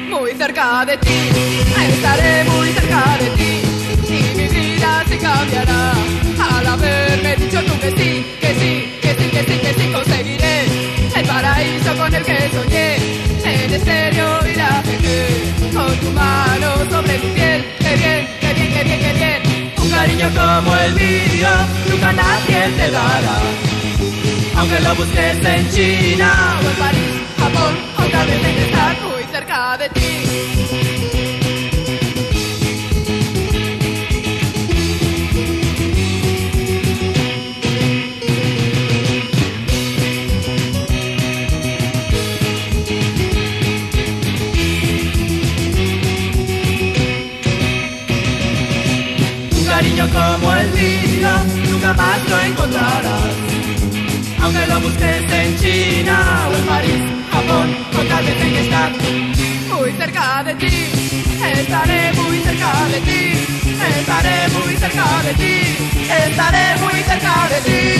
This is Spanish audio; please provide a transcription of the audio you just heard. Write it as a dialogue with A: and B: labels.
A: muy cerca de ti, estaré muy cerca de ti, y mi vida se cambiará al haberme dicho tú que sí, que sí, que sí, que sí, que sí, conseguiré el paraíso con el que soñé, en estéreo y la gente, con tu mano sobre mi piel, qué bien, qué bien, qué bien, qué bien, un cariño como el mío, nunca nadie te dará, aunque lo busques en China o en París, Japón, otra vez en estar muy cerca de ti. Un cariño como el mío, nunca más lo encontrarás, aunque lo busques en China o en París, Japón, otra vez en estar muy cerca de ti, estaré muy cerca de ti, estaré muy cerca de ti, estaré muy cerca de ti.